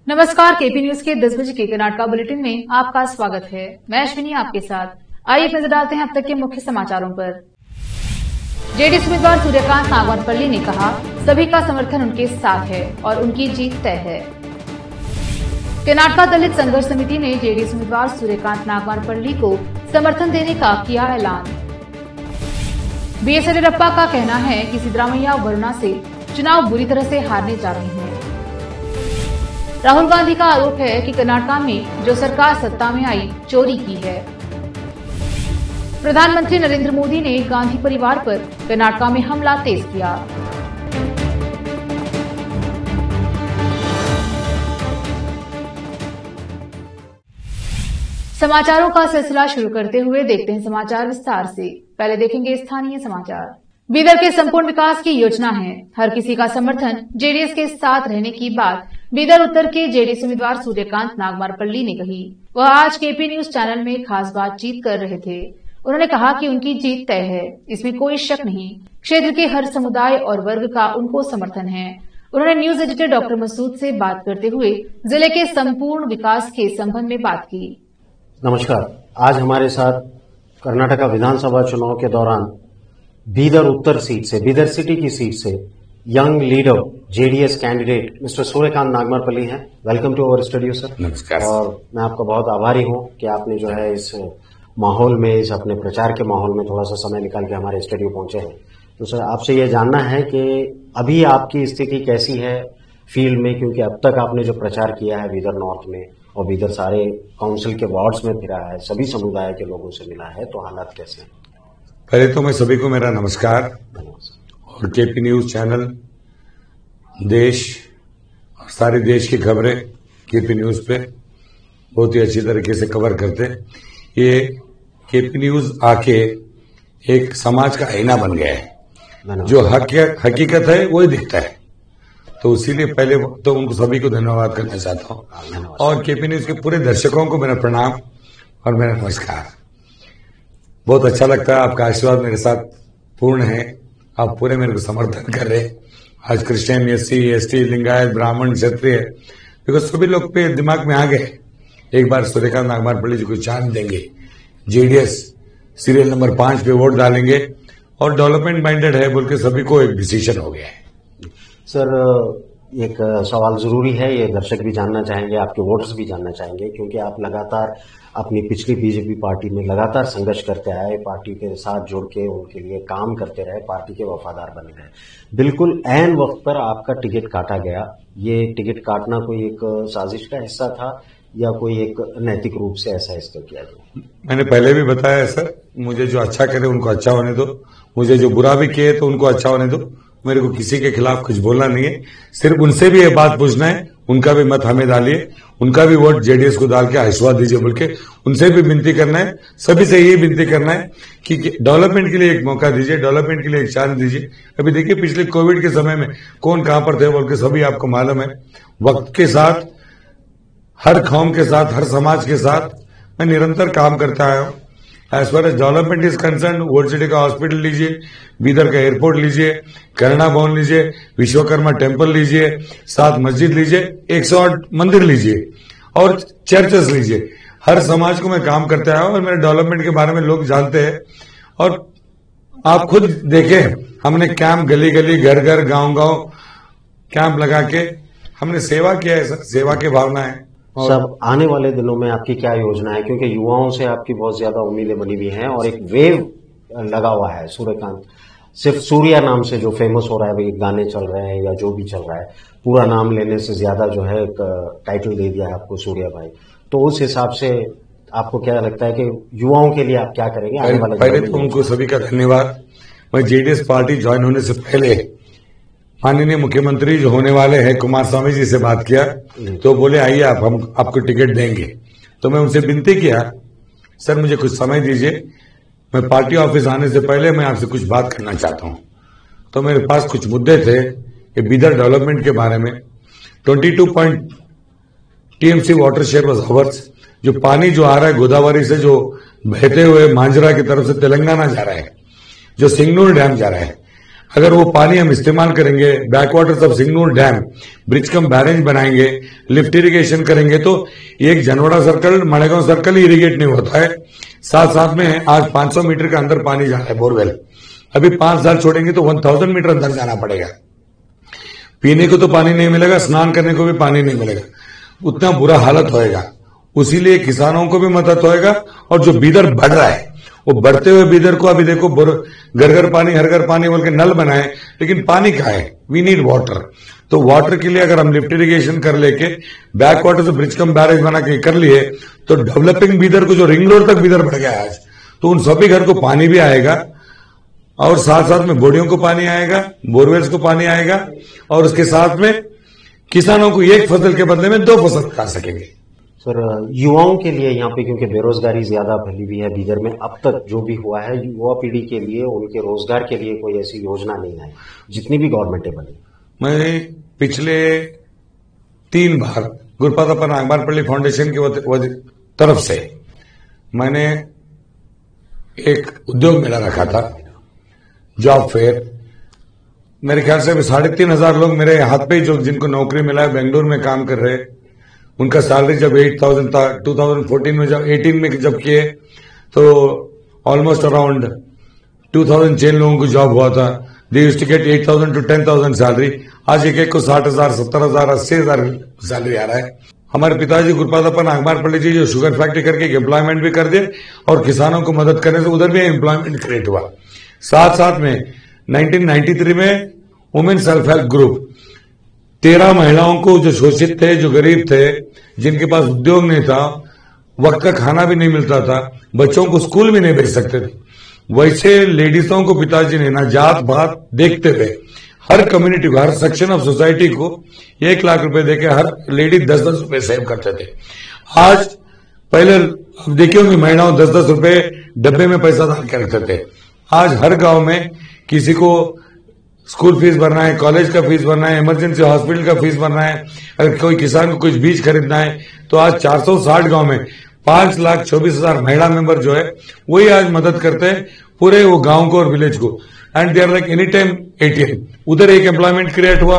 नमस्कार, KP news के 10 बजे के कर्नाटका बुलेटिन में आपका स्वागत है। मैं अश्विनी आपके साथ। आइए नजर डालते हैं अब तक के मुख्य समाचारों पर। जेडीएस उम्मीदवार सूर्यकांत नागवारपल्ली ने कहा, सभी का समर्थन उनके साथ है और उनकी जीत तय है। कर्नाटका दलित संघर्ष समिति ने जेडीएस उम्मीदवार सूर्यकांत नागवारपल्ली को समर्थन देने का किया ऐलान। बीएस येदियुरप्पा का कहना है कि सिद्धरामैया वरुणा से चुनाव बुरी तरह से हारने जा रहे हैं। राहुल गांधी का आरोप है कि कर्नाटका में जो सरकार सत्ता में आई चोरी की है। प्रधानमंत्री नरेंद्र मोदी ने गांधी परिवार पर कर्नाटका में हमला तेज किया। समाचारों का सिलसिला शुरू करते हुए देखते हैं समाचार विस्तार से। पहले देखेंगे स्थानीय समाचार। बीदर के संपूर्ण विकास की योजना है, हर किसी का समर्थन जेडीएस के साथ रहने की बात बीदर उत्तर के जेडीएस उम्मीदवार सूर्यकांत नागवारपल्ली ने कही। वह आज केपी न्यूज चैनल में खास बातचीत कर रहे थे। उन्होंने कहा कि उनकी जीत तय है, इसमें कोई शक नहीं। क्षेत्र के हर समुदाय और वर्ग का उनको समर्थन है। उन्होंने न्यूज एडिटर डॉक्टर मसूद से बात करते हुए जिले के संपूर्ण विकास के संबंध में बात की। नमस्कार, आज हमारे साथ कर्नाटका विधानसभा चुनाव के दौरान बीदर उत्तर सीट से, बीदर सिटी की सीट से young leader JDS candidate mister Suryakant Nagwarpalli हैं। Welcome to our studio sir. नमस्कार। और मैं आपका बहुत आभारी हूं कि आपने जो है इस माहौल में, इस अपने प्रचार के माहौल में थोड़ा सा समय निकाल के हमारे स्टूडियो पहुंचे हैं। तो सर, आपसे ये जानना है कि अभी आपकी स्थिति कैसी है फील्ड में, क्योंकि अब तक आपने जो प्रचार किया है बीदर नॉर्थ में और बीदर सारे काउंसिल के वार्ड्स में फिरा है, सभी समुदाय के लोगों से मिला है, तो हालात कैसे हैं? पहले तो मैं सभी को मेरा नमस्कार और केपी न्यूज चैनल देश और सारे देश की खबरें केपी न्यूज पे बहुत ही अच्छी तरीके से कवर करते। ये केपी न्यूज आके एक समाज का आईना बन गया है, जो हकीकत है वही दिखता है। तो इसीलिए पहले तो उनको सभी को धन्यवाद करना चाहता हूं और केपी न्यूज के पूरे दर्शकों को मेरा प्रणाम और मेरा नमस्कार। बहुत अच्छा लगता है, आपका आशीर्वाद मेरे साथ पूर्ण है। आप पूरे मेरे को समर्थन कर रहे हैं। आज क्रिश्चियन, एससी, एसटी, लिंगायत, ब्राह्मण, क्षत्रिय, बिकॉज सभी लोग पे दिमाग में आ गए एक बार सूर्यकांत नागवारपल्ली जी को चांस देंगे, जेडीएस सीरियल नंबर 5 पे वोट डालेंगे और डेवलपमेंट माइंडेड है बोल के सभी को एक डिसीजन हो गया है। सर, एक सवाल जरूरी है, ये दर्शक भी जानना चाहेंगे, आपके वोटर्स भी जानना चाहेंगे, क्योंकि आप लगातार अपनी पिछली बीजेपी पार्टी में लगातार संघर्ष करते आए, पार्टी के साथ जुड़ के उनके लिए काम करते रहे, पार्टी के वफादार बने रहे। बिल्कुल ऐन वक्त पर आपका टिकट काटा गया। ये टिकट काटना कोई एक साजिश का हिस्सा था या कोई एक नैतिक रूप से ऐसा इसका किया गया? मैंने पहले भी बताया सर, मुझे जो अच्छा करे उनको अच्छा होने दो, मुझे जो बुरा भी किए तो उनको अच्छा होने दो। मेरे को किसी के खिलाफ कुछ बोलना नहीं है, सिर्फ उनसे भी ये बात पूछना है, उनका भी मत हमें डालिए, उनका भी वोट जेडीएस को डाल के आशीर्वाद दीजिए बोल के उनसे भी विनती करना है। सभी से यही विनती करना है कि डेवलपमेंट के लिए एक मौका दीजिए, डेवलपमेंट के लिए एक चांस दीजिए। अभी देखिए, पिछले कोविड के समय में कौन कहां पर थे बोल के सभी आपको मालूम है। वक्त के साथ, हर कौम के साथ, हर समाज के साथ मैं निरंतर काम करता आया हूं। As far as development is concerned, old city का हॉस्पिटल लीजिए, बीदर का एयरपोर्ट लीजिए, करुणा भवन लीजिए, विश्वकर्मा टेम्पल लीजिए, 7 मस्जिद लीजिए, 108 मंदिर लीजिए और चर्चेस लीजिए, हर समाज को मैं काम करते आया हूं और मेरे डेवलपमेंट के बारे में लोग जानते हैं। और आप खुद देखें, हमने कैंप गली गली, घर घर, गांव गांव कैंप लगा के हमने सेवा किया है। सेवा की भावना है। सब आने वाले दिनों में आपकी क्या योजना है, क्योंकि युवाओं से आपकी बहुत ज्यादा उम्मीदें बनी हुई हैं और एक वेव लगा हुआ है। सूर्यकांत सिर्फ सूर्या नाम से जो फेमस हो रहा है, भाई गाने चल रहे हैं या जो भी चल रहा है, पूरा नाम लेने से ज्यादा जो है एक टाइटल दे दिया है आपको सूर्या भाई। तो उस हिसाब से आपको क्या लगता है कि युवाओं के लिए आप क्या करेंगे आने वाले? पहले तो उनको सभी का धन्यवाद। मैं जेडीएस पार्टी ज्वाइन होने से पहले माननीय मुख्यमंत्री जो होने वाले हैं कुमारस्वामी जी से बात किया, तो बोले आइए आप, हम आपको टिकट देंगे। तो मैं उनसे विनती किया, सर मुझे कुछ समय दीजिए, मैं पार्टी ऑफिस आने से पहले मैं आपसे कुछ बात करना चाहता हूं। तो मेरे पास कुछ मुद्दे थे कि बीदर डेवलपमेंट के बारे में 22 TMC water share was ours, जो पानी जो आ रहा है गोदावरी से, जो बहते हुए मांजरा की तरफ से तेलंगाना जा रहा है, जो सिंगनूर डैम जा रहा है, अगर वो पानी हम इस्तेमाल करेंगे, back waters of Singnur dam, bridge cum barrage बनाएंगे, लिफ्ट इरिगेशन करेंगे, तो एक Janwada circle, Madegaon circle irrigate नहीं होता है। साथ साथ में आज 500 मीटर के अंदर पानी जा रहा है बोरवेल। अभी 5 साल छोड़ेंगे तो 1000 मीटर अंदर जाना पड़ेगा। पीने को तो पानी नहीं मिलेगा, स्नान करने को भी पानी नहीं मिलेगा, उतना बुरा हालत होएगा। उसीलिए किसानों को भी मदद होएगा। और जो बीदर बढ़ रहा है, वो बढ़ते हुए बीदर को अभी देखो, घर घर पानी, हर घर पानी बोल के नल बनाए, लेकिन पानी कहाँ है? We need water. तो वाटर के लिए अगर हम लिफ्ट इरिगेशन कर लेके बैक वाटर से ब्रिज कम बैरेज बना के कर लिए, तो डेवलपिंग बीदर को, जो रिंग रोड तक बीदर बढ़ गया आज, तो उन सभी घर को पानी भी आएगा और साथ साथ में बोडियों को पानी आएगा, बोरवेल्स को पानी आएगा, और उसके साथ में किसानों को एक फसल के बदले में 2 फसल खा सकेंगे। सर, युवाओं के लिए यहाँ पे क्योंकि बेरोजगारी ज्यादा फैली हुई है बीदर में, अब तक जो भी हुआ है, युवा पीढ़ी के लिए, उनके रोजगार के लिए कोई ऐसी योजना नहीं है जितनी भी गवर्नमेंट बनी। मैं पिछले 3 बार गुरुपादप्पा नागमारपल्ली फाउंडेशन की तरफ से मैंने एक उद्योग मेला रखा था, जॉब फेयर। मेरे ख्याल से 3500 लोग मेरे हाथ पे, जो जिनको नौकरी मिला है, बेंगलुरु में काम कर रहे, उनका सैलरी जब 8000 था, 2014 में जब 18 में जब किए तो ऑलमोस्ट अराउंड 2000 चेन लोगों को जॉब हुआ था। They used to get 8000 to 10,000 salary. आज एक को 60,000, 70,000, 80,000 सैलरी आ रहा है। हमारे पिताजी गुरुपादप्पा नागमारपल्ली जी जो शुगर फैक्ट्री करके एम्प्लॉयमेंट भी कर दिए, और किसानों को मदद करने से उधर भी एम्प्लॉयमेंट क्रिएट हुआ। साथ साथ में 1993 में वुमेन सेल्फ हेल्प ग्रुप 13 महिलाओं को, जो शोषित थे, जो गरीब थे, जिनके पास उद्योग नहीं था, वक्त का खाना भी नहीं मिलता था, बच्चों को स्कूल भी नहीं भेज सकते थे, वैसे लेडीजों को पिताजी ने ना जात भात देखते हुए हर कम्युनिटी को, हर सेक्शन ऑफ सोसाइटी को 1 लाख रुपए देके हर लेडी 10-10 रुपए सेव करते थे। आज पहले अब देखिए कि महिलाओं 10-10 रुपए डब्बे में पैसा डाल के रखते थे। आज हर गांव में किसी को स्कूल फीस भरना है, कॉलेज का फीस भरना है, इमरजेंसी हॉस्पिटल का फीस भरना है, अगर कोई किसान को कुछ बीज खरीदना है, तो आज 460 गांव में 5,24,000 महिला मेंबर जो है वही आज मदद करते हैं पूरे वो गांव को और विलेज को। And they are like any time ATM। उधर एक एम्प्लॉयमेंट क्रिएट हुआ।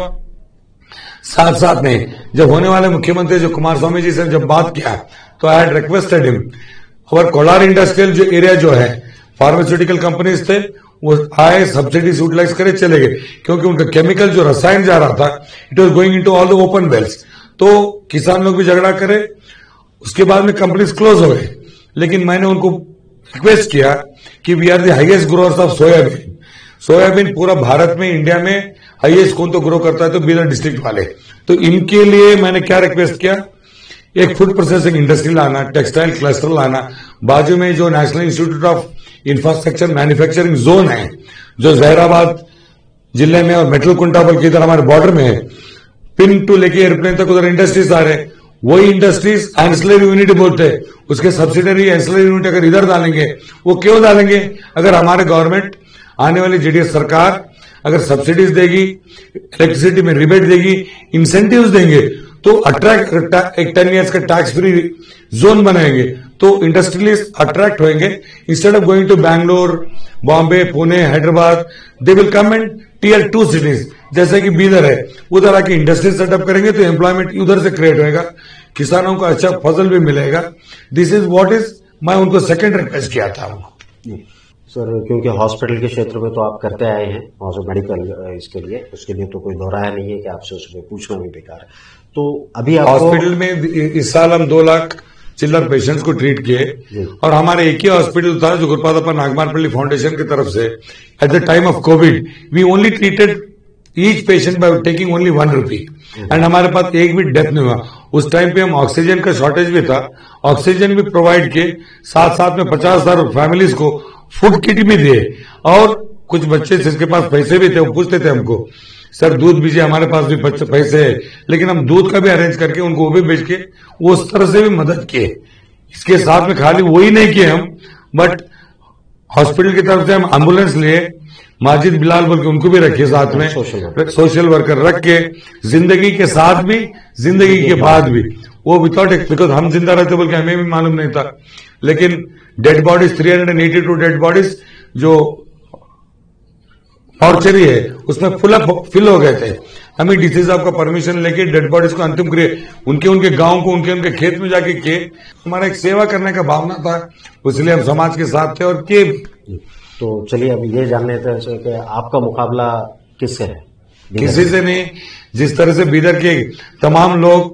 साथ साथ में जब होने वाले मुख्यमंत्री जो कुमार स्वामी जी से जब बात किया, तो आई हैड रिक्वेस्टेड हिम, और कोलार इंडस्ट्रियल जो एरिया जो है, फार्मास्यूटिकल कंपनीज थे, वो आए, सब्सिडीज यूटिलाइज करे, चले गए, क्योंकि उनका केमिकल जो रसायन जा रहा था, it was going into all the open wells. तो किसान लोग भी झगड़ा करे, उसके बाद में कंपनीज क्लोज हो गए। लेकिन मैंने उनको रिक्वेस्ट किया कि we are the highest growers of soybean. Soybean पूरा भारत में, इंडिया में हाईएस्ट कौन तो ग्रो करता है, तो बीदर डिस्ट्रिक्ट वाले। तो इनके लिए मैंने क्या रिक्वेस्ट किया, एक फूड प्रोसेसिंग इंडस्ट्री लाना, टेक्सटाइल क्लस्टर लाना, बाजू में जो national institute of infrastructure manufacturing zone है, जो जहराबाद जिले में और मेटल कुंटाबल की इधर हमारे बॉर्डर में है, पिन टू लेके एयरप्लेन तक उधर इंडस्ट्रीज आ रहे, वही इंडस्ट्रीज एंसिलरी यूनिट बोलते हैं, उसके सब्सिडरी एंसिलरी यूनिट अगर इधर डालेंगे, वो क्यों डालेंगे? अगर हमारे गवर्नमेंट, आने वाली जेडीएस सरकार अगर सब्सिडीज देगी, इलेक्ट्रिसिटी में रिबेट देगी, इंसेंटिव्स देंगे, तो अट्रैक्ट एक 10 ईयर्स का टैक्स फ्री जोन बनाएंगे, तो इंडस्ट्रियलिस्ट अट्रैक्ट होंगे। Instead of going to Bangalore, Bombay, Pune, Hyderabad, they will come and Tier 2 cities जैसे कि बीदर है, उधर आके इंडस्ट्री सेटअप करेंगे, तो एम्प्लॉयमेंट उधर से क्रिएट होगा, किसानों को अच्छा फसल भी मिलेगा। दिस इज व्हाट इज, मैं उनको सेकंड रिक्वेस्ट किया था। सर, क्योंकि हॉस्पिटल के क्षेत्र में तो आप करते आए हैं, मेडिकल इसके लिए, उसके लिए तो कोई दोहराया नहीं है कि आपसे उसमें पूछना भी बेकार है। तो अभी हॉस्पिटल में इस साल हम 2 लाख चिल्लर पेशेंट्स को ट्रीट किए, और हमारे एक ही हॉस्पिटल था जो गुरुपादप्पा नागमारपल्ली फाउंडेशन की तरफ से, at the time of COVID we only treated each patient by taking only 1 rupee, and हमारे पास एक भी डेथ नहीं हुआ। उस टाइम पे हम ऑक्सीजन का शॉर्टेज भी था, ऑक्सीजन भी प्रोवाइड किए, साथ साथ में 50,000 फैमिलीज को फूड किट भी दिए, और कुछ बच्चे जिसके पास पैसे भी थे वो पूछते थे हमको, सर दूध बीजिए, हमारे पास भी पैसे है, लेकिन हम दूध का भी अरेंज करके उनको वो भी बेच के वो उस तरह से भी मदद किए। इसके साथ में खाली वही नहीं किए हम, बट हॉस्पिटल की तरफ से हम एम्बुलेंस लिए, माजिद बिलाल बोल के उनको भी रखे साथ में, सोशल वर्कर रख के, जिंदगी के साथ भी जिंदगी के बाद भी, वो विदाउट, बिकॉज हम जिंदा रहते बोल के हमें भी मालूम नहीं था, लेकिन डेड बॉडीज 382 डेड बॉडीज जो मॉर्चरी है, उसमें फिल हो गए थे। हमें डीसी साहब का परमिशन लेके डेड बॉडीज को अंतिम क्रिया उनके गांव को उनके खेत में जाके किए। हमारा एक सेवा करने का भावना था, इसलिए हम समाज के साथ थे और किए। तो चलिए अब ये जानने थे कि आपका मुकाबला किससे है? किसी से नहीं। जिस तरह से बीदर के तमाम लोग,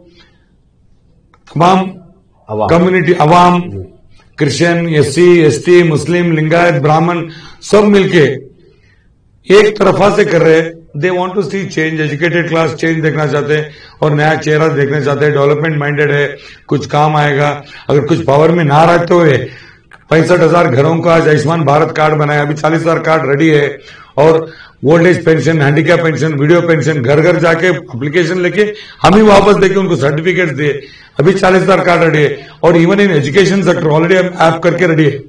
तमाम कम्युनिटी, अवाम, Christian, SC, ST, Muslim, Lingayat, ब्राह्मण सब मिलके एक तरफा से कर रहे हैं। They want to see change, educated class change देखना चाहते हैं और नया चेहरा देखना चाहते हैं। डेवलपमेंट माइंडेड है, कुछ काम आएगा। अगर कुछ पावर में ना रहते हुए 65,000 घरों का आज आयुष्मान भारत कार्ड बनाया, अभी 40,000 कार्ड रेडी है और old age pension, handicap pension, widow pension घर घर जाके एप्लीकेशन लेके हम ही वापस देके उनको सर्टिफिकेट दिए। अभी 40,000 कार्ड रेडी है और even in education sector already हम ऐप करके रेडी है।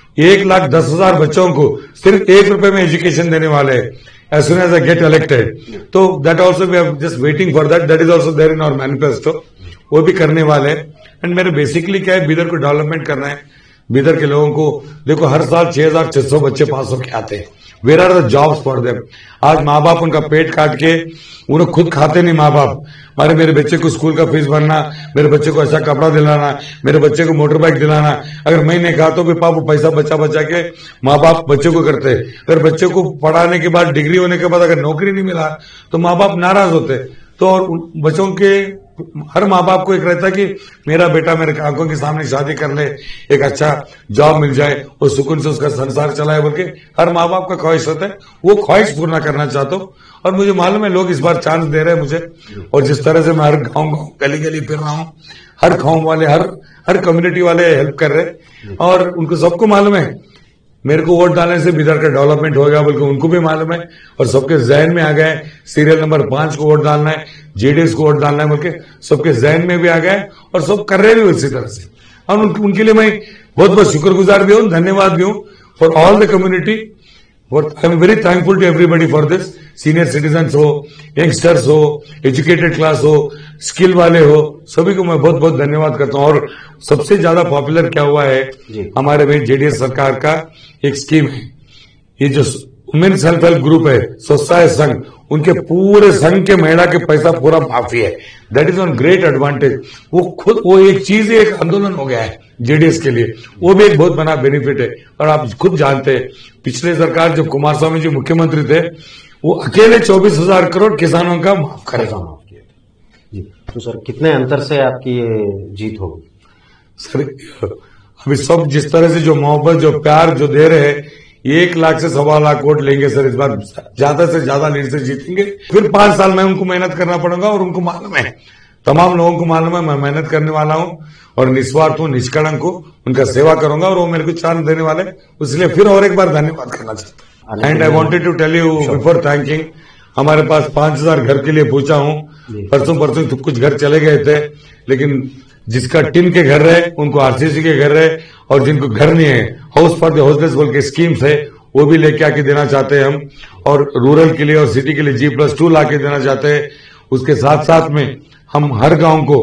1,10,000 बच्चों को सिर्फ ₹1 में एजुकेशन देने वाले हैं as soon as I get elected. तो that also we are just waiting for that. That is also there in our manifesto. वो भी करने वाले हैं। एंड मेरे बेसिकली क्या है, बीदर को डेवलपमेंट करना है। बीदर के लोगों को देखो, हर साल 6,600 बच्चे पास होके आते हैं। Where are the jobs for them? आज माँ बाप उनका पेट काट के, उन्हें खुद खाते नहीं माँ बाप। मेरे बच्चे को स्कूल का फीस भरना, मेरे बच्चे को अच्छा कपड़ा दिलाना, मेरे बच्चे को मोटर बाइक दिलाना, अगर मैं नहीं कहा तो भी पापा पैसा बचा के माँ बाप बच्चे को करते। अगर बच्चे को पढ़ाने के बाद, डिग्री होने के बाद अगर नौकरी नहीं मिला तो माँ बाप नाराज होते। तो और बच्चों के हर माँ बाप को एक रहता है कि मेरा बेटा मेरे आंखों के सामने शादी कर ले, एक अच्छा जॉब मिल जाए और सुकून से उसका संसार चलाए, बोल के हर माँ बाप का ख्वाहिश होता है। वो ख्वाहिश पूर्ण करना चाहता हूँ और मुझे मालूम है लोग इस बार चांस दे रहे हैं मुझे। और जिस तरह से मैं हर गाँव गली गली फिर रहा हूँ, हर गाँव वाले, हर कम्युनिटी वाले हेल्प कर रहे हैं और उनको सबको मालूम है मेरे को वोट डालने से बीदर का डेवलपमेंट होगा, बल्कि उनको भी मालूम है और सबके जहन में आ गए। सीरियल नंबर 5 को वोट डालना है, जेडीएस को वोट डालना है, बल्कि सबके जहन में भी आ गए और सब कर रहे भी उसी तरह से। और उनके लिए मैं बहुत बहुत शुक्रगुजार भी हूँ, धन्यवाद भी हूँ for all the community. I am very thankful to everybody for this. Senior citizens हो, यंगस्टर्स हो, एजुकेटेड क्लास हो, स्किल वाले हो, सभी को मैं बहुत बहुत धन्यवाद करता हूँ। और सबसे ज्यादा पॉपुलर क्या हुआ है, हमारे भाई जेडीएस सरकार का एक स्कीम है, ये जो वुमेन सेल्फ हेल्प ग्रुप है, स्वसहाय संघ, उनके पूरे संघ के महिला के पैसा पूरा माफी है। That is on great advantage. वो एक चीज, एक आंदोलन हो गया है जेडीएस के लिए, वो भी एक बहुत बड़ा बेनिफिट है। और आप खुद जानते हैं, पिछले सरकार जब कुमार स्वामी जी मुख्यमंत्री थे, वो अकेले 24,000 करोड़ किसानों का माफ किया जी। तो सर कितने अंतर से आपकी ये जीत होगी? सर अभी सब जिस तरह से जो मोहब्बत, जो प्यार जो दे रहे हैं, 1 लाख से 1.25 लाख वोट लेंगे सर इस बार, ज्यादा से ज्यादा लीड से जीतेंगे। फिर 5 साल में उनको मेहनत करना पड़ेगा और उनको मालूम है, तमाम लोगों को मालूम है मैं मेहनत करने वाला हूं और निस्वार्थ हूं, निष्कलंक हूं, उनका सेवा करूंगा और वो मेरे को चांस देने वाले, इसलिए फिर और एक बार धन्यवाद करना चाहता हूं। And I wanted to tell you before thanking, हमारे पास 5,000 घर के लिए पूछा हूं। परसों तो कुछ घर चले गए थे, लेकिन जिसका टिन के घर रहे उनको आरसीसी के घर रहे, और जिनको घर नहीं है, हाउस फॉर द हाउसलेस बोल के स्कीम्स है, वो भी लेके आके देना चाहते हैं हम। और रूरल के लिए और सिटी के लिए G+2 लाके देना चाहते हैं। उसके साथ साथ में हम हर गांव को,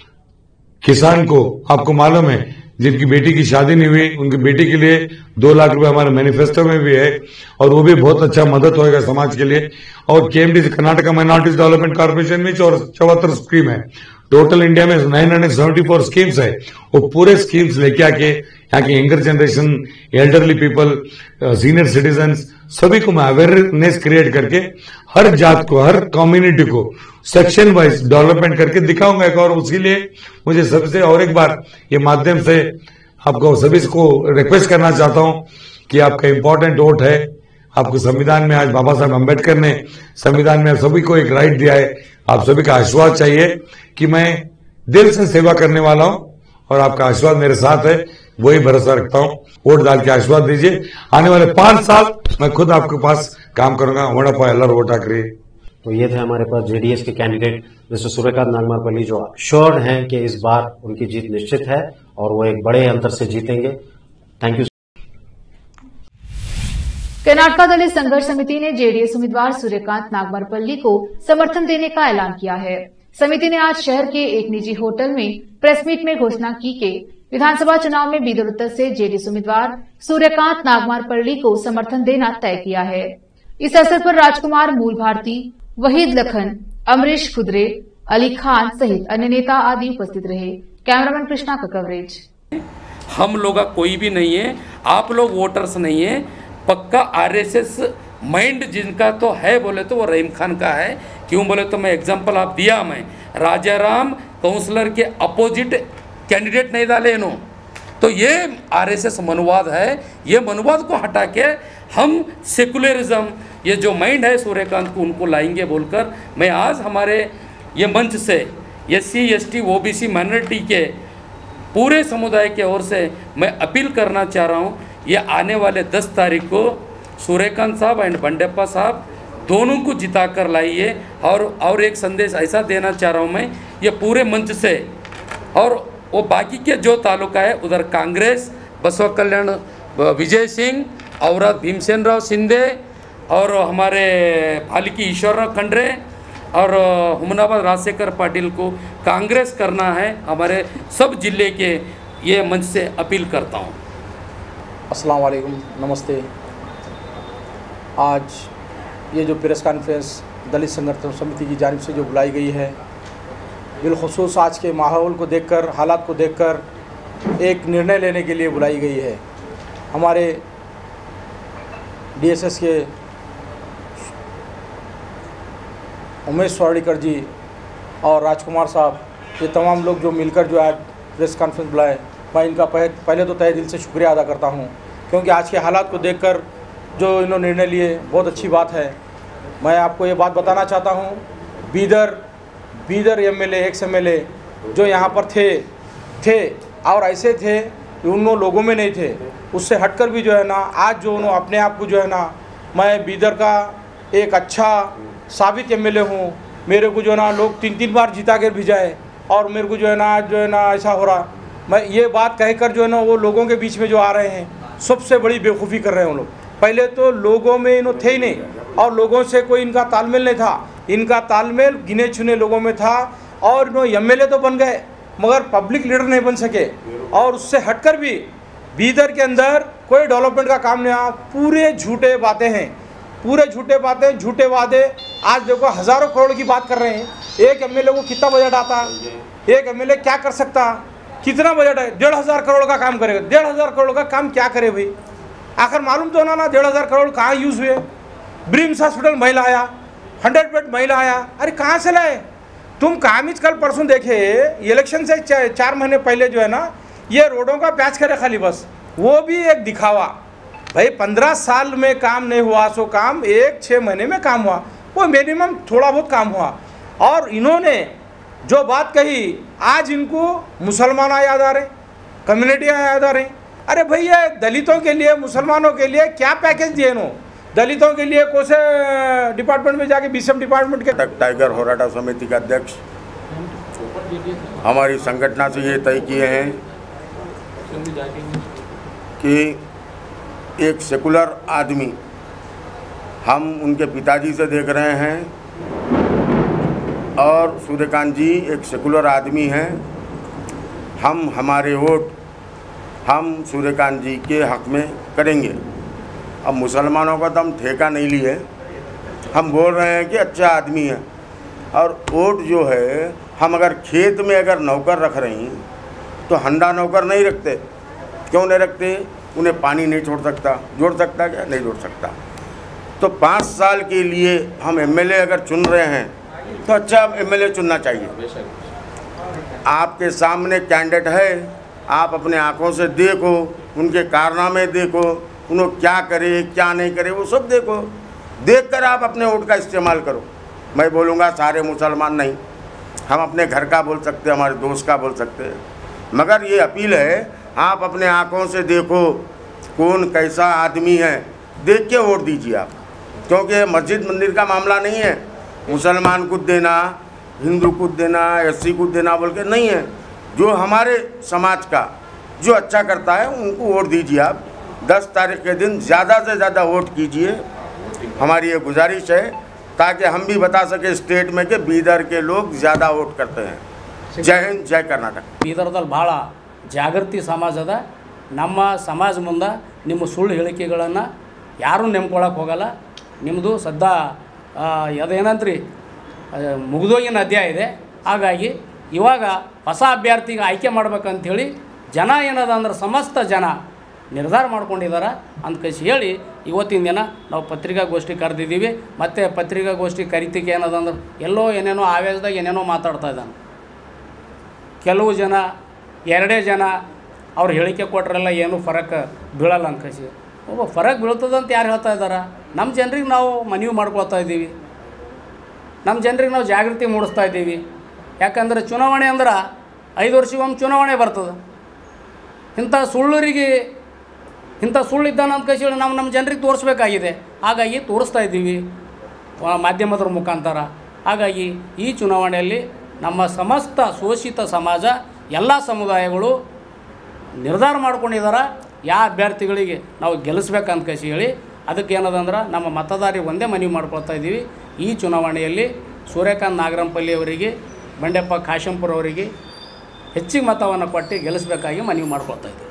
किसान को, आपको मालूम है जिनकी बेटी की शादी नहीं हुई, उनकी बेटी के लिए 2 लाख रुपए हमारे मैनिफेस्टो में भी है और वो भी बहुत अच्छा मदद होगा समाज के लिए। और KMD Karnataka minorities development corporation में 74 स्कीम है। टोटल इंडिया में 974 स्कीम्स है। वो पूरे स्कीम्स लेके आके यहाँ के younger generation, elderly people, senior citizens, सभी को मैं अवेयरनेस क्रिएट करके हर जात को, हर कम्युनिटी को सेक्शन वाइज डेवलपमेंट करके दिखाऊंगा एक। और उसके लिए मुझे सबसे और एक बार ये माध्यम से आपको सभी को रिक्वेस्ट करना चाहता हूं कि आपका इंपॉर्टेंट वोट है। आपको संविधान में, आज बाबा साहब अम्बेडकर ने संविधान में सभी को एक राइट दिया है। आप सभी का आशीर्वाद चाहिए कि मैं दिल से सेवा करने वाला हूं और आपका आशीर्वाद मेरे साथ है, वही भरोसा रखता हूं। वोट डाल के आशीर्वाद दीजिए। आने वाले 5 साल मैं खुद आपके पास काम करूंगा। वोट हाकरी। तो ये थे हमारे पास जेडीएस के कैंडिडेट मिस्टर सूर्यकांत नागमारपल्ली, जो श्योर हैं कि इस बार उनकी जीत निश्चित है और वो एक बड़े अंतर से जीतेंगे। Thank you. कर्नाटका दलित संघर्ष समिति ने जेडीएस उम्मीदवार सूर्यकांत नागमारपल्ली को समर्थन देने का ऐलान किया है। समिति ने आज शहर के एक निजी होटल में प्रेस मीट में घोषणा की कि विधानसभा चुनाव में बीदर उत्तर से जेडीएस उम्मीदवार सूर्यकांत नागमारपल्ली को समर्थन देना तय किया है। इस अवसर पर राजकुमार मूल भारती, वहीद लखन, अमरीश खुदरे, अली खान सहित अन्य नेता आदि उपस्थित रहे। कैमरामैन कृष्णा का कवरेज। हम लोग का कोई भी नहीं है, आप लोग वोटर्स नहीं है, पक्का आरएसएस माइंड जिनका तो है बोले तो वो रहीम खान का है। क्यों बोले तो मैं एग्जांपल आप दिया, मैं राजाराम काउंसलर के अपोजिट कैंडिडेट नहीं डाले इन्हों, तो ये आरएसएस मनुवाद है। ये मनुवाद को हटा के हम सेकुलरिज्म, ये जो माइंड है सूर्यकांत को, उनको लाएंगे बोलकर मैं आज हमारे ये मंच से SC ST OBC माइनॉरिटी के पूरे समुदाय के ओर से मैं अपील करना चाह रहा हूँ, ये आने वाले 10 तारीख को सूर्यकांत साहब एंड बंडेप्पा साहब दोनों को जिता कर लाइए। और एक संदेश ऐसा देना चाह रहा हूँ मैं ये पूरे मंच से, और वो बाकी के जो तालुका है उधर कांग्रेस, बसवा कल्याण विजय सिंह, औरत भीमसेन राव शिंदे और हमारे फालिकी ईश्वरराव खंड्रे और हुमनाबाद राजशेखर पाटिल को कांग्रेस करना है। हमारे सब जिले के ये मंच से अपील करता हूँ। अस्सलाम वालेकुम, नमस्ते। आज ये जो प्रेस कॉन्फ्रेंस दलित संगठन समिति की जानिब से जो बुलाई गई है, बिलखुसूस आज के माहौल को देखकर, हालात को देखकर एक निर्णय लेने के लिए बुलाई गई है। हमारे DSS के उमेश स्वाड़ीकर जी और राजकुमार साहब, ये तमाम लोग जो मिलकर जो आज प्रेस कॉन्फ्रेंस बुलाए, मैं इनका पहले तो तहे दिल से शुक्रिया अदा करता हूँ, क्योंकि आज के हालात को देखकर जो इन्होंने निर्णय लिए बहुत अच्छी बात है। मैं आपको ये बात बताना चाहता हूँ, बीदर MLA, एक्स MLA जो यहाँ पर थे और ऐसे थे कि उन लोगों में नहीं थे, उससे हटकर भी जो है ना आज जो उन्होंने अपने आप को जो है ना, मैं बीदर का एक अच्छा साबित MLA हूँ। मेरे को जो है ना लोग 3 बार जिता कर भी जाए और मेरे को जो है ना आज जो है ना ऐसा हो रहा, मैं ये बात कहकर जो है ना वो लोगों के बीच में जो आ रहे हैं, सबसे बड़ी बेवकूफ़ी कर रहे हैं वो लोग। पहले तो लोगों में इन्हों थे ही नहीं और लोगों से कोई इनका तालमेल नहीं था, इनका तालमेल गिने चुने लोगों में था और इन्हों MLA तो बन गए मगर पब्लिक लीडर नहीं बन सके। और उससे हटकर भी बीदर के अंदर कोई डेवलपमेंट का काम नहीं आया, पूरे झूठे बातें हैं, पूरे झूठे बातें, झूठे वादे। आज देखो हज़ारों करोड़ की बात कर रहे हैं, एक MLA को कितना बजट आता, एक MLA क्या कर सकता, कितना बजट है, 1,500 करोड़ का काम करेगा। 1,500 करोड़ का काम क्या करे भाई, आखिर मालूम तो ना 1,500 करोड़ कहाँ यूज़ हुए। ब्रिम्स हॉस्पिटल महिला आया, 100 बेड महिला आया, अरे कहाँ से लाए तुम? कामिज कल परसों देखे इलेक्शन से 4 महीने पहले जो है ना ये रोडों का पैच करे खाली, बस वो भी एक दिखावा। भाई 15 साल में काम नहीं हुआ, सो काम 1-6 महीने में काम हुआ, वो मिनिमम थोड़ा बहुत काम हुआ। और इन्होंने जो बात कही आज इनको मुसलमान याद आ रहे, कम्युनिटियाँ याद आ रही। अरे भैया दलितों के लिए, मुसलमानों के लिए क्या पैकेज दिए नो? दलितों के लिए कौन से डिपार्टमेंट में जाके BCM डिपार्टमेंट के टाइगर होराटा समिति का अध्यक्ष हमारी संगठन से ये तय किए हैं कि एक सेकुलर आदमी, हम उनके पिताजी से देख रहे हैं और सूर्यकांत जी एक सेकुलर आदमी हैं। हम हमारे वोट हम सूर्यकांत जी के हक में करेंगे। अब मुसलमानों का तो हम ठेका नहीं लिए, हम बोल रहे हैं कि अच्छा आदमी है। और वोट जो है, हम अगर खेत में अगर नौकर रख रहे हैं तो हंडा नौकर नहीं रखते। क्यों नहीं रखते? उन्हें पानी नहीं छोड़ सकता, जोड़ सकता क्या? नहीं जोड़ सकता। तो 5 साल के लिए हम MLA अगर चुन रहे हैं तो अच्छा MLA चुनना चाहिए। आपके सामने कैंडिडेट है, आप अपने आँखों से देखो, उनके कारनामे देखो, उन्होंने क्या करे क्या नहीं करे वो सब देखो, देखकर आप अपने वोट का इस्तेमाल करो। मैं बोलूँगा सारे मुसलमान नहीं, हम अपने घर का बोल सकते हैं, हमारे दोस्त का बोल सकते हैं, मगर ये अपील है आप अपने आँखों से देखो कौन कैसा आदमी है, देख के वोट दीजिए आप। क्योंकि मस्जिद मंदिर का मामला नहीं है, मुसलमान को देना, हिंदू को देना, SC को देना बोल के नहीं है। जो हमारे समाज का जो अच्छा करता है उनको वोट दीजिए आप। 10 तारीख के दिन ज़्यादा से ज़्यादा वोट कीजिए, हमारी ये गुजारिश है, ताकि हम भी बता सके स्टेट में कि बीदर के लोग ज़्यादा वोट करते हैं। जय हिंद, जय कर्नाटक। ಬೀದರ್ದಲ್ಲಿ ಭಾಳ ಜಾಗೃತಿ ಸಮಾಜ ಅದ. ನಮ್ಮ ಸಮಾಜ ಮುಂದೆ ನಿಮ್ಮ ಸುಳ್ಳು ಹೇಳಿಕೆಗಳನ್ನು ಯಾರೂ ನೆಮ್ಕೊಳ್ಳೋಕೆ ಹೋಗಲ್ಲ. ನಿಮ್ಮದು ಸದ್ದ ಅದೇನಂತ್ರಿ ಮುಗಿದೋಗಿನ ಅಧ್ಯಾಯ ಇದೆ. ಹಾಗಾಗಿ ಇವಾಗ ಹೊಸ ಅಭ್ಯರ್ಥಿಗೆ ಆಯ್ಕೆ ಮಾಡ್ಬೇಕಂಥೇಳಿ ಜನ ಏನದ ಅಂದ್ರೆ ಸಮಸ್ತ ಜನ ನಿರ್ಧಾರ ಮಾಡ್ಕೊಂಡಿದ್ದಾರೆ ಅಂತ ಕಳಿಸಿ ಹೇಳಿ ಇವತ್ತಿನ ದಿನ ನಾವು ಪತ್ರಿಕಾಗೋಷ್ಠಿ ಕರೆದಿದ್ದೀವಿ. ಮತ್ತು ಪತ್ರಿಕಾಗೋಷ್ಠಿ ಕರಿತಿಗೆ ಏನದ ಅಂದ್ರೆ ಎಲ್ಲೋ ಏನೇನೋ ಆವೇಶದಾಗ ಏನೇನೋ ಮಾತಾಡ್ತಾ ಇದ್ದಾನೆ. ಕೆಲವು ಜನ ಎರಡೇ ಜನ ಅವ್ರು ಹೇಳಿಕೆ ಕೊಟ್ಟರೆಲ್ಲ ಏನೂ ಫರಕ್ ಬೀಳಲ್ಲ ಅಂತ ಕಳಿಸಿ ಒಬ್ಬ ಫರಕ್ ಬೀಳ್ತದಂತ ಯಾರು ಹೇಳ್ತಾ ಇದ್ದಾರೆ? ನಮ್ಮ ಜನರಿಗೆ ನಾವು ಮನವಿ ಮಾಡ್ಕೊಳ್ತಾ ಇದ್ದೀವಿ, ನಮ್ಮ ಜನರಿಗೆ ನಾವು ಜಾಗೃತಿ ಮೂಡಿಸ್ತಾ ಇದ್ದೀವಿ. ಯಾಕಂದ್ರೆ ಚುನಾವಣೆ ಅಂದ್ರೆ 5 ವರ್ಷಕ್ಕೊಮ್ಮೆ ಚುನಾವಣೆ ಬರ್ತದೆ. ಇಂಥ ಸುಳ್ಳರಿಗೆ ಇಂಥ ಸುಳ್ಳಿದ್ದಾನೆ ಅಂತ ಕಳಿಸಿ ನಮ್ಮ ಜನರಿಗೆ ತೋರಿಸ್ಬೇಕಾಗಿದೆ. ಹಾಗಾಗಿ ತೋರಿಸ್ತಾ ಇದ್ದೀವಿ ಮಾಧ್ಯಮದ ಮುಖಾಂತರ. ಹಾಗಾಗಿ ಈ ಚುನಾವಣೆಯಲ್ಲಿ ನಮ್ಮ ಸಮಸ್ತ ಶೋಷಿತ ಸಮಾಜ ಎಲ್ಲ ಸಮುದಾಯಗಳು ನಿರ್ಧಾರ ಮಾಡ್ಕೊಂಡಿದ್ದಾರೆ ಯಾವ ಅಭ್ಯರ್ಥಿಗಳಿಗೆ ನಾವು ಗೆಲ್ಲಿಸ್ಬೇಕಂತ ಕಳಿಸಿ ಹೇಳಿ. ಅದಕ್ಕೆ ಏನದಂದ್ರೆ ನಮ್ಮ ಮತದಾರರಿಗೆ ಒಂದೇ ಮನವಿ ಮಾಡ್ಕೊಳ್ತಾ ಇದ್ದೀವಿ. ಈ ಚುನಾವಣೆಯಲ್ಲಿ ಸೂರ್ಯಕಾಂತ್ ನಾಗರಂಪಲ್ಲಿ ಅವರಿಗೆ, ಬಂಡೆಪ್ಪ ಕಾಶಂಪುರ ಅವರಿಗೆ ಹೆಚ್ಚಿಗೆ मतವನ್ನು ಕೊಟ್ಟು ಗೆಲ್ಲಿಸಬೇಕಾಗಿ ಮನವಿ ಮಾಡ್ಕೊಳ್ತಾ ಇದ್ದೀವಿ.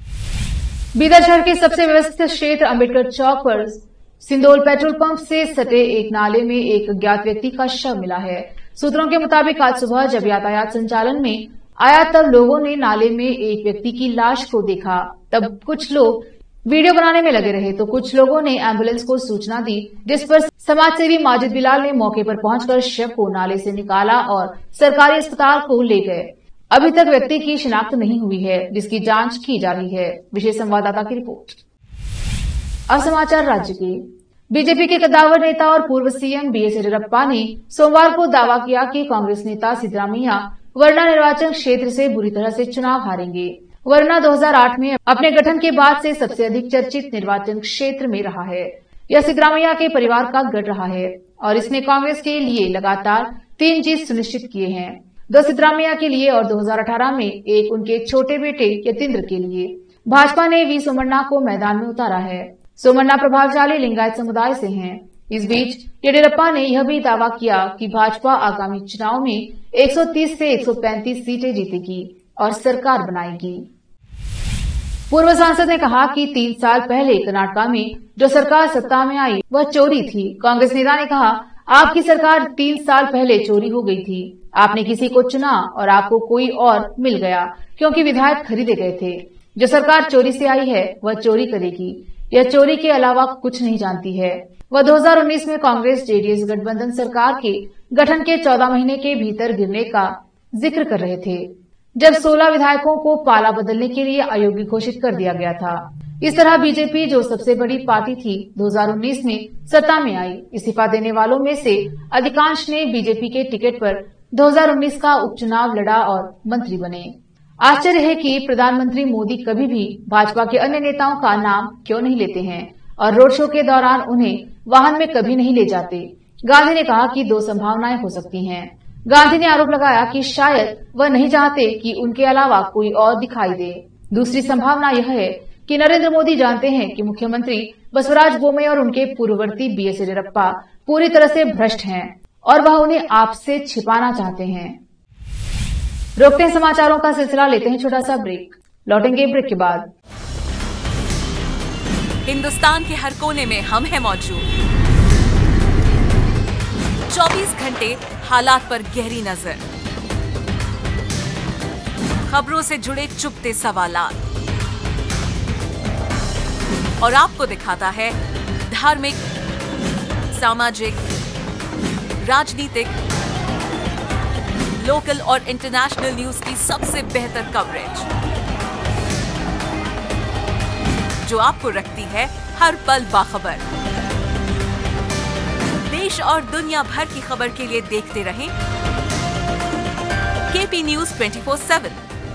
बीदर शहर के सबसे व्यवस्थित क्षेत्र अम्बेडकर चौक पर सिंदोल पेट्रोल पंप से सटे एक नाले में एक अज्ञात व्यक्ति का शव मिला है। सूत्रों के मुताबिक आज सुबह जब यातायात संचालन में आया तब लोगों ने नाले में एक व्यक्ति की लाश को देखा। तब कुछ लोग वीडियो बनाने में लगे रहे तो कुछ लोगों ने एम्बुलेंस को सूचना दी, जिस पर समाजसेवी माजिद बिलाल ने मौके पर पहुंचकर शव को नाले से निकाला और सरकारी अस्पताल को ले गए। अभी तक व्यक्ति की शिनाख्त नहीं हुई है, जिसकी जांच की जा रही है। विशेष संवाददाता की रिपोर्ट। अब समाचार राज्य के। बीजेपी के कद्दावर नेता और पूर्व सीएम बीएस येदियुरप्पा ने सोमवार को दावा किया कि कांग्रेस नेता सिद्धरामैया वरना निर्वाचन क्षेत्र से बुरी तरह से चुनाव हारेंगे। वरना 2008 में अपने गठन के बाद से सबसे अधिक चर्चित निर्वाचन क्षेत्र में रहा है। यह सिद्धरामैया के परिवार का गढ़ रहा है और इसने कांग्रेस के लिए लगातार 3 जीत सुनिश्चित किए हैं। 2 सिद्धरामैया के लिए और 2018 में एक उनके छोटे बेटे यतीन्द्र के लिए। भाजपा ने वी सोमन्ना को मैदान में उतारा है। सोमन्ना प्रभावशाली लिंगायत समुदाय से हैं। इस बीच येदियुरप्पा ने यह भी दावा किया कि भाजपा आगामी चुनाव में 130 से 135 सीटें जीतेगी और सरकार बनाएगी। पूर्व सांसद ने कहा कि 3 साल पहले कर्नाटका में जो सरकार सत्ता में आई वह चोरी थी। कांग्रेस नेता ने कहा, आपकी सरकार 3 साल पहले चोरी हो गई थी। आपने किसी को चुना और आपको कोई और मिल गया क्योंकि विधायक खरीदे गए थे। जो सरकार चोरी से आई है वह चोरी करेगी। यह चोरी के अलावा कुछ नहीं जानती है। वह 2019 में कांग्रेस जेडीएस गठबंधन सरकार के गठन के 14 महीने के भीतर गिरने का जिक्र कर रहे थे, जब 16 विधायकों को पाला बदलने के लिए अयोग्य घोषित कर दिया गया था। इस तरह बीजेपी जो सबसे बड़ी पार्टी थी 2019 में सत्ता में आई। इस्तीफा देने वालों में से अधिकांश ने बीजेपी के टिकट पर 2019 का उपचुनाव लड़ा और मंत्री बने। आश्चर्य है कि प्रधानमंत्री मोदी कभी भी भाजपा के अन्य नेताओं का नाम क्यों नहीं लेते हैं और रोड शो के दौरान उन्हें वाहन में कभी नहीं ले जाते। गांधी ने कहा कि 2 संभावनाएं हो सकती हैं। गांधी ने आरोप लगाया कि शायद वह नहीं चाहते कि उनके अलावा कोई और दिखाई दे। दूसरी संभावना यह है कि नरेंद्र मोदी जानते हैं कि मुख्यमंत्री बसवराज बोम्मई और उनके पूर्ववर्ती बीएस येदियुरप्पा पूरी तरह से भ्रष्ट हैं और वह उन्हें आपसे छिपाना चाहते हैं। रोकते हैं समाचारों का सिलसिला, लेते हैं छोटा सा ब्रेक, लौटेंगे ब्रेक के बाद। हिंदुस्तान के हर कोने में हम हैं मौजूद। 24 घंटे हालात पर गहरी नजर, खबरों से जुड़े चुपते सवालात और आपको दिखाता है धार्मिक, सामाजिक, राजनीतिक, लोकल और इंटरनेशनल न्यूज की सबसे बेहतर कवरेज, जो आपको रखती है हर पल बाखबर। देश और दुनिया भर की खबर के लिए देखते रहें KP news 24/7।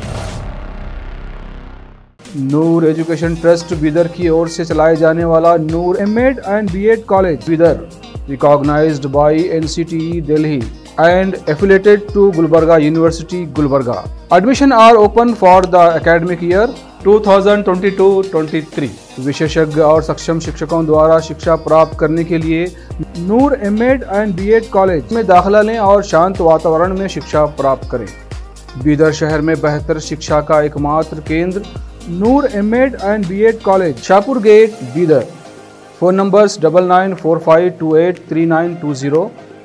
Noor education trust Bidar की ओर से चलाए जाने वाला Noor MEd and BEd college Bidar, recognised by NCTE Delhi and affiliated to Gulbarga University, Gulbarga. Admission are open for the academic year 2022-23। विशेषज्ञ और सक्षम शिक्षकों द्वारा शिक्षा प्राप्त करने के लिए Noor MEd and BEd college में दाखिला लें और शांत वातावरण में शिक्षा प्राप्त करें। बीदर शहर में बेहतर शिक्षा का एकमात्र केंद्र Noor MEd and BEd college, Shahpur gate, Bidar. Phone numbers 9945283920,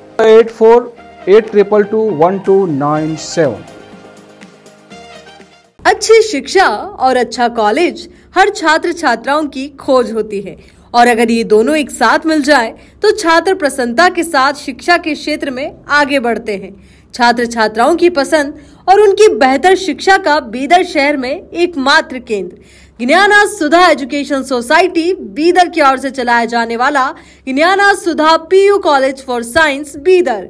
8482221297। अच्छी शिक्षा और अच्छा कॉलेज हर छात्र छात्राओं की खोज होती है, और अगर ये दोनों एक साथ मिल जाए तो छात्र प्रसन्नता के साथ शिक्षा के क्षेत्र में आगे बढ़ते हैं। छात्र छात्राओं की पसंद और उनकी बेहतर शिक्षा का बीदर शहर में एकमात्र केंद्र ज्ञाना सुधा एजुकेशन सोसाइटी बीदर की ओर से चलाया जाने वाला Gnana Sudha PU college for science Bidar.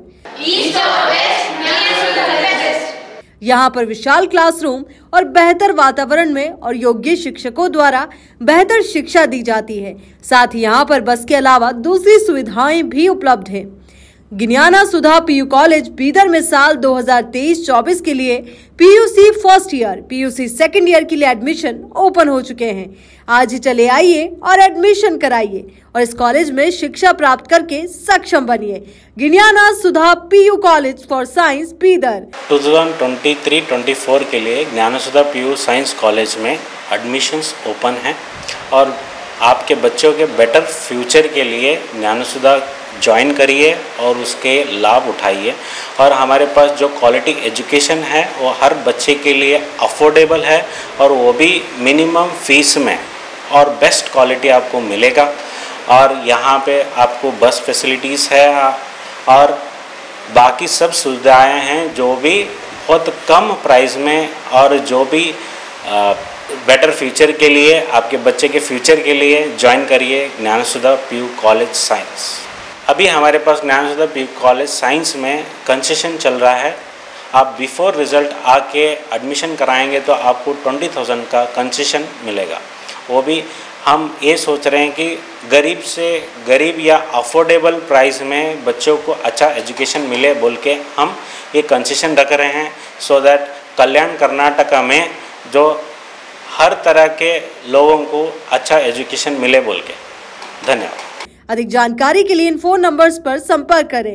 यहाँ पर विशाल क्लासरूम और बेहतर वातावरण में और योग्य शिक्षकों द्वारा बेहतर शिक्षा दी जाती है। साथ ही यहाँ पर बस के अलावा दूसरी सुविधाएं भी उपलब्ध हैं। ज्ञाना सुधा पीयू कॉलेज बीदर में साल 2023-24 के लिए PUC first year, PUC second year के लिए एडमिशन ओपन हो चुके हैं। आज ही चले आइए और एडमिशन कराइए और इस कॉलेज में शिक्षा प्राप्त करके सक्षम बनिए। Gnana Sudha PU college for science Bidar. 2023-24 के लिए Gnana Sudha PU science college में एडमिशन्स ओपन हैं और आपके बच्चों के बेटर फ्यूचर के लिए ज्ञाना सुधा ज्वाइन करिए और उसके लाभ उठाइए। और हमारे पास जो क्वालिटी एजुकेशन है वो हर बच्चे के लिए अफोर्डेबल है और वो भी मिनिमम फीस में और बेस्ट क्वालिटी आपको मिलेगा। और यहाँ पे आपको बस फैसिलिटीज़ है और बाकी सब सुविधाएं हैं जो भी बहुत कम प्राइस में और जो भी बेटर फ्यूचर के लिए आपके बच्चे के फ्यूचर के लिए ज्वाइन करिए ज्ञाना सुधा पीयू कॉलेज साइंस। अभी हमारे पास Gnana Sudha PU college science में कंसेशन चल रहा है। आप बिफोर रिजल्ट आके एडमिशन कराएंगे तो आपको 20,000 का कंसेशन मिलेगा। वो भी हम ये सोच रहे हैं कि गरीब से गरीब या अफोर्डेबल प्राइस में बच्चों को अच्छा एजुकेशन मिले बोल के हम ये कंसेशन रख रहे हैं, सो दैट कल्याण कर्नाटका में जो हर तरह के लोगों को अच्छा एजुकेशन मिले बोल के। धन्यवाद। अधिक जानकारी के लिए इन फोन नंबर्स पर संपर्क करें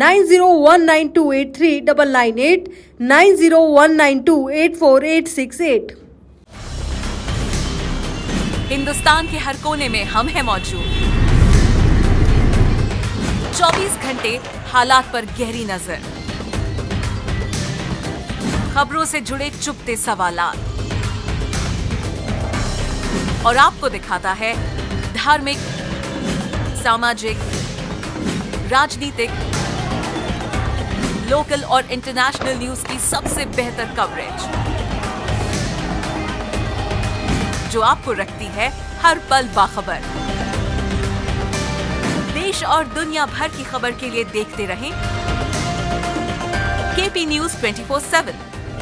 9019283998, 9019284868। हिंदुस्तान के हर कोने में हम हैं मौजूद। 24 घंटे हालात पर गहरी नजर, खबरों से जुड़े चुपते सवालात और आपको दिखाता है धार्मिक, सामाजिक, राजनीतिक, लोकल और इंटरनेशनल न्यूज की सबसे बेहतर कवरेज जो आपको रखती है हर पल बाखबर। देश और दुनिया भर की खबर के लिए देखते रहें केपी न्यूज 24/7।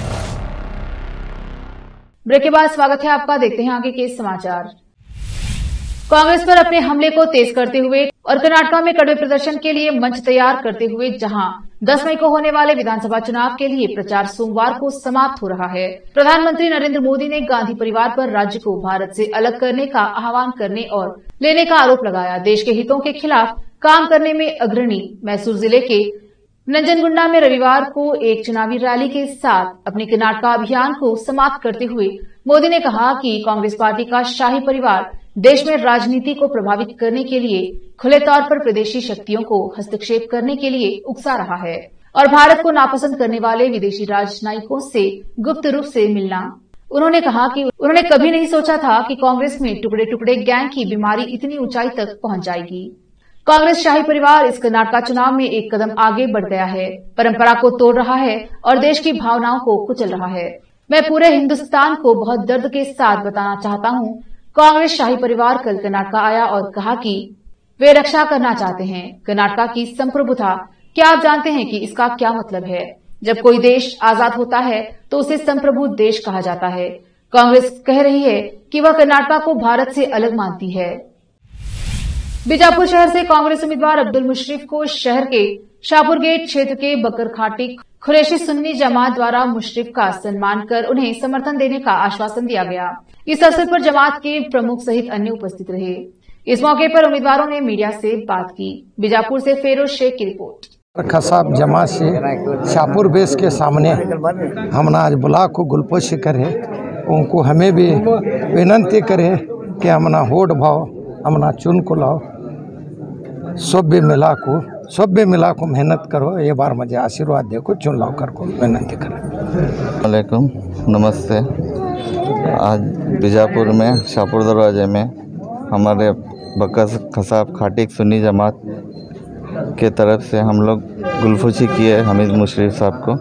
ब्रेक के बाद स्वागत है आपका। देखते हैं आगे के समाचार। कांग्रेस पर अपने हमले को तेज करते हुए और कर्नाटक में कड़वे प्रदर्शन के लिए मंच तैयार करते हुए जहां 10 मई को होने वाले विधानसभा चुनाव के लिए प्रचार सोमवार को समाप्त हो रहा है। प्रधानमंत्री नरेंद्र मोदी ने गांधी परिवार पर राज्य को भारत से अलग करने का आह्वान करने और लेने का आरोप लगाया। देश के हितों के खिलाफ काम करने में अग्रणी मैसूर जिले के नंजनगुंडा में रविवार को एक चुनावी रैली के साथ अपने कर्नाटक अभियान को समाप्त करते हुए मोदी ने कहा कि कांग्रेस पार्टी का शाही परिवार देश में राजनीति को प्रभावित करने के लिए खुले तौर पर प्रदेशी शक्तियों को हस्तक्षेप करने के लिए उकसा रहा है और भारत को नापसंद करने वाले विदेशी राजनयिकों से गुप्त रूप से मिलना। उन्होंने कहा कि उन्होंने कभी नहीं सोचा था कि कांग्रेस में टुकड़े टुकड़े गैंग की बीमारी इतनी ऊंचाई तक पहुंच जाएगी। कांग्रेस शाही परिवार इस कर्नाटक चुनाव में एक कदम आगे बढ़ गया है, परंपरा को तोड़ रहा है और देश की भावनाओं को कुचल रहा है। मैं पूरे हिंदुस्तान को बहुत दर्द के साथ बताना चाहता हूं, कांग्रेस शाही परिवार कल कर्नाटक आया और कहा कि वे रक्षा करना चाहते हैं कर्नाटक की संप्रभुता। क्या आप जानते हैं कि इसका क्या मतलब है? जब कोई देश आजाद होता है तो उसे संप्रभु देश कहा जाता है। कांग्रेस कह रही है कि वह कर्नाटक को भारत से अलग मानती है। बीजापुर शहर से कांग्रेस उम्मीदवार अब्दुल मुशर्रफ को शहर के शाहपुर गेट क्षेत्र के बकरखाटी कुरैशी सुन्नी जमात द्वारा मुशर्रफ का सम्मान कर उन्हें समर्थन देने का आश्वासन दिया गया। इस अवसर पर जमात के प्रमुख सहित अन्य उपस्थित रहे। इस मौके पर उम्मीदवारों ने मीडिया से बात की। बीजापुर से फेरोज शेख की रिपोर्ट। खसाब जमात से शाहपुर बेस के सामने हम आज ब्लॉक को गुलपोशी करे, उनको हमें भी विनती करे कि हमना होड़ भाव हमना चुन को लाओ सब भी मिला को मेहनत करो, ये बार मुझे आशीर्वाद देखो, चुनाव कर को विनती करें। वालेकुम, नमस्ते। आज बीजापुर में शाहपुर दरवाजे में हमारे बकस खसाब खाटिक सुन्नी जमात के तरफ से हम लोग गुलफुशी किए हमीद मुशर्रफ साहब को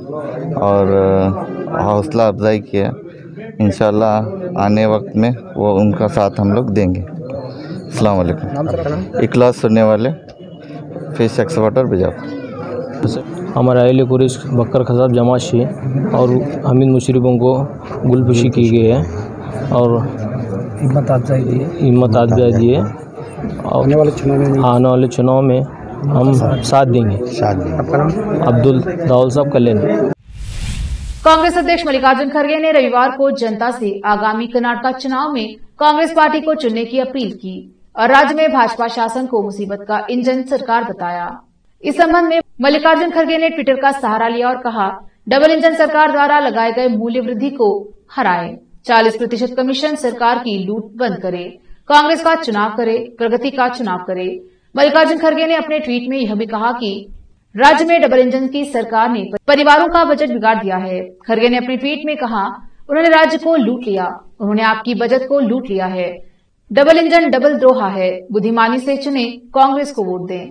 और हौसला अफजाई किया। इंशाल्लाह आने वक्त में वो उनका साथ हम लोग देंगे। अस्सलाम वालेकुम। इखलास सुनने वाले फेस एक्सपर्टर बीजापुर। हमारे अहले कुरैश बकर खसाब जमाशी और हमीद मुशर्रफों को गुलफुशी की गई है और हिम्मत अफजाई दिए और आने वाले चुनाव में हम साथ देंगे। अब्दुल दाऊद साहब कल्याण। कांग्रेस अध्यक्ष मल्लिकार्जुन खड़गे ने रविवार को जनता से आगामी कर्नाटक चुनाव में कांग्रेस पार्टी को चुनने की अपील की और राज्य में भाजपा शासन को मुसीबत का इंजन सरकार बताया। इस संबंध में मल्लिकार्जुन खड़गे ने ट्विटर का सहारा लिया और कहा, डबल इंजन सरकार द्वारा लगाए गए मूल्य वृद्धि को हराए, 40% कमीशन सरकार की लूट बंद करे, कांग्रेस का चुनाव करे, प्रगति का चुनाव करे। मल्लिकार्जुन खड़गे ने अपने ट्वीट में यह भी कहा कि राज्य में डबल इंजन की सरकार ने परिवारों का बजट बिगाड़ दिया है। खड़गे ने अपने ट्वीट में कहा, उन्होंने राज्य को लूट लिया, उन्होंने आपकी बजट को लूट लिया है। डबल इंजन डबल द्रोहा है, बुद्धिमानी से चुने, कांग्रेस को वोट दें।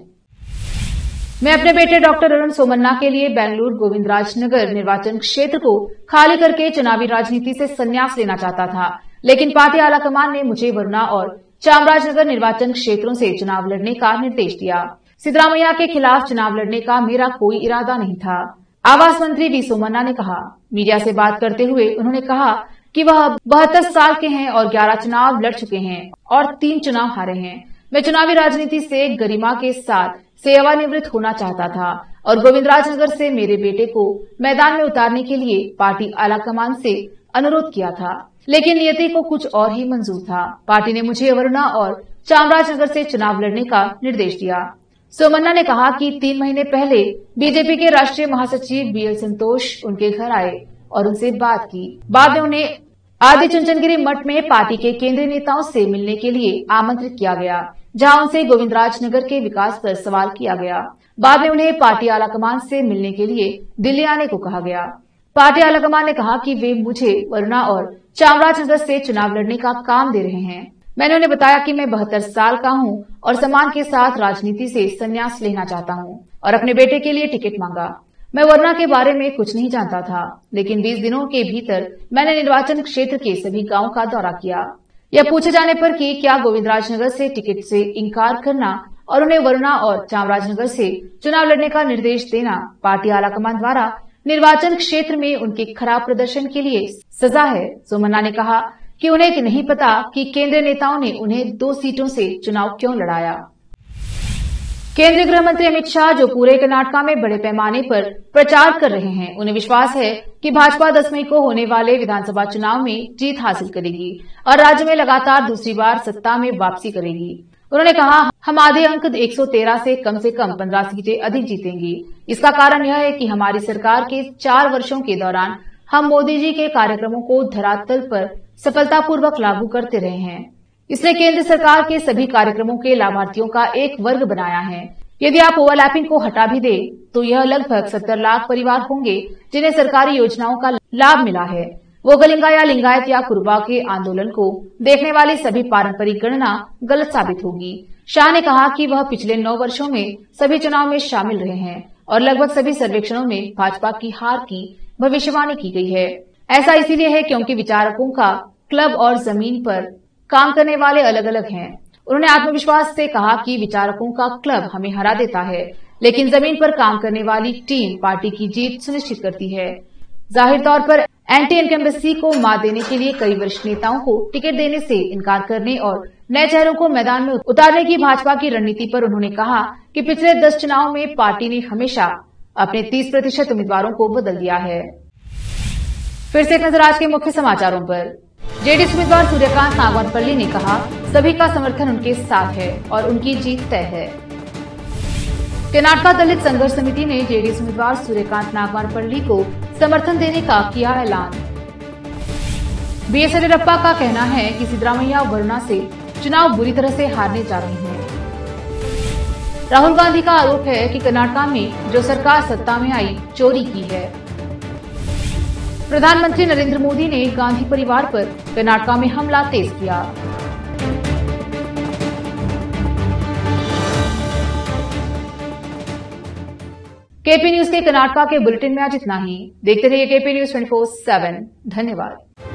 मैं अपने बेटे डॉक्टर अरुण सोमन्ना के लिए बेंगलुरु गोविंदराज नगर निर्वाचन क्षेत्र को खाली करके चुनावी राजनीति से संन्यास लेना चाहता था, लेकिन पार्टी आलाकमान ने मुझे वरुणा और चामराजनगर निर्वाचन क्षेत्रों से चुनाव लड़ने का निर्देश दिया। सिद्धरामैया के खिलाफ चुनाव लड़ने का मेरा कोई इरादा नहीं था। आवास मंत्री वी सोमन्ना ने कहा। मीडिया से बात करते हुए उन्होंने कहा कि वह 72 साल के हैं और 11 चुनाव लड़ चुके हैं और 3 चुनाव हारे हैं। मैं चुनावी राजनीति से गरिमा के साथ सेवानिवृत्त होना चाहता था और गोविंदराजनगर से मेरे बेटे को मैदान में उतारने के लिए पार्टी आलाकमान से अनुरोध किया था, लेकिन नियति को कुछ और ही मंजूर था। पार्टी ने मुझे वरुणा और चामराजनगर से चुनाव लड़ने का निर्देश दिया। सोमन्ना ने कहा कि 3 महीने पहले बीजेपी के राष्ट्रीय महासचिव बीएल संतोष उनके घर आए और उनसे बात की। बाद में उन्हें आदि चुनचनगिरी मठ में पार्टी के केंद्रीय नेताओं से मिलने के लिए आमंत्रित किया गया, जहां उनसे गोविंदराजनगर के विकास पर सवाल किया गया। बाद में उन्हें पार्टी आलाकमान से मिलने के लिए दिल्ली आने को कहा गया। पार्टी आलाकमान ने कहा कि वे मुझे वरुणा और चामराजनगर से चुनाव लड़ने का काम दे रहे हैं। मैंने उन्हें बताया कि मैं 72 साल का हूं और सम्मान के साथ राजनीति से संन्यास लेना चाहता हूं और अपने बेटे के लिए टिकट मांगा। मैं वरुणा के बारे में कुछ नहीं जानता था, लेकिन 20 दिनों के भीतर मैंने निर्वाचन क्षेत्र के सभी गांवों का दौरा किया। यह पूछे जाने पर कि क्या गोविंदराजनगर से टिकट से इंकार करना और उन्हें वरुणा और चामराजनगर से चुनाव लड़ने का निर्देश देना पार्टी आलाकमान द्वारा निर्वाचन क्षेत्र में उनके खराब प्रदर्शन के लिए सजा है। सोमन्ना ने कहा कि उन्हें नहीं पता कि केंद्रीय नेताओं ने उन्हें 2 सीटों से चुनाव क्यों लड़ाया। केंद्रीय गृह मंत्री अमित शाह, जो पूरे कर्नाटक में बड़े पैमाने पर प्रचार कर रहे हैं, उन्हें विश्वास है कि भाजपा 10 मई को होने वाले विधानसभा चुनाव में जीत हासिल करेगी और राज्य में लगातार दूसरी बार सत्ता में वापसी करेगी। उन्होंने कहा, हम आधे अंक 113 से कम 15 सीटें अधिक जीतेंगी। इसका कारण यह है कि हमारी सरकार के 4 वर्षों के दौरान हम मोदी जी के कार्यक्रमों को धरातल पर सफलतापूर्वक लागू करते रहे हैं। इसने केंद्र सरकार के सभी कार्यक्रमों के लाभार्थियों का एक वर्ग बनाया है। यदि आप ओवरलैपिंग को हटा भी दे तो यह लगभग 70 लाख परिवार होंगे जिन्हें सरकारी योजनाओं का लाभ मिला है। वो गलिंगा या लिंगायत या कुर्बा के आंदोलन को देखने वाली सभी पारंपरिक गणना गलत साबित होगी। शाह ने कहा कि वह पिछले 9 वर्षों में सभी चुनाव में शामिल रहे हैं और लगभग सभी सर्वेक्षणों में भाजपा की हार की भविष्यवाणी की गई है। ऐसा इसीलिए है क्योंकि विचारकों का क्लब और जमीन पर काम करने वाले अलग अलग हैं। उन्होंने आत्मविश्वास से कहा कि विचारकों का क्लब हमें हरा देता है, लेकिन जमीन पर काम करने वाली टीम पार्टी की जीत सुनिश्चित करती है। जाहिर तौर पर एंटी इनकम्बेंसी को मात देने के लिए कई वरिष्ठ नेताओं को टिकट देने से इनकार करने और नए चेहरों को मैदान में उतारने की भाजपा की रणनीति पर उन्होंने कहा कि पिछले 10 चुनाव में पार्टी ने हमेशा अपने 30% उम्मीदवारों को बदल दिया है। फिर से एक नजर आज के मुख्य समाचारों पर। जेडीएस उम्मीदवार सूर्यकांत नागवारपल्ली ने कहा, सभी का समर्थन उनके साथ है और उनकी जीत तय है। कर्नाटक दलित संघर्ष समिति ने जेडीएस उम्मीदवार सूर्यकांत नागवारपल्ली को समर्थन देने का किया ऐलान। बीएस येदियुरप्पा का कहना है कि सिद्धरामैया वरुणा से चुनाव बुरी तरह से हारने जा रहे हैं। राहुल गांधी का आरोप है कि कर्नाटक में जो सरकार सत्ता में आई चोरी की है। प्रधानमंत्री नरेंद्र मोदी ने गांधी परिवार पर कर्नाटक में हमला तेज किया। केपी न्यूज के कर्नाटक के बुलेटिन में आज इतना ही। देखते रहिए केपी न्यूज 24/7। धन्यवाद।